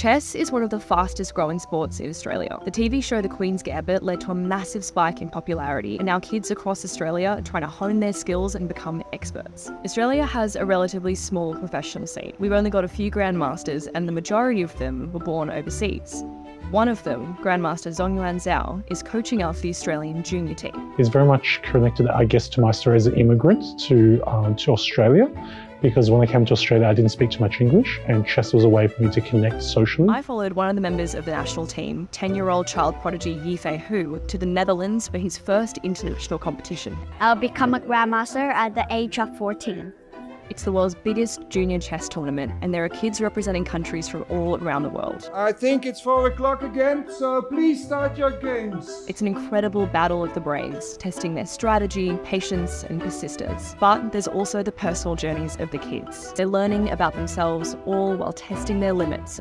Chess is one of the fastest growing sports in Australia. The TV show The Queen's Gambit led to a massive spike in popularity, and now kids across Australia are trying to hone their skills and become experts. Australia has a relatively small professional scene. We've only got a few grandmasters, and the majority of them were born overseas. One of them, Grandmaster Zongyuan Zhao, is coaching up the Australian junior team. It's very much connected, I guess, to my story as an immigrant to Australia, because when I came to Australia, I didn't speak too much English, and chess was a way for me to connect socially. I followed one of the members of the national team, 10-year-old child prodigy Yifei Hu, to the Netherlands for his first international competition. I'll become a grandmaster at the age of 14. It's the world's biggest junior chess tournament, and there are kids representing countries from all around the world. I think it's 4 o'clock again, so please start your games. It's an incredible battle of the brains, testing their strategy, patience, and persistence. But there's also the personal journeys of the kids. They're learning about themselves, all while testing their limits